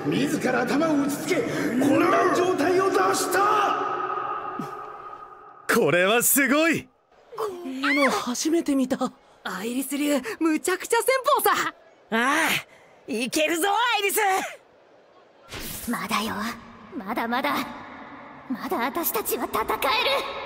自ら頭を打ちつけ混乱状態を出した。 これはすごい。 こんなの初めて見た。 アイリス流むちゃくちゃ戦法さ。 ああ、いけるぞアイリス。 まだよ、まだまだ、まだ私たちは戦える。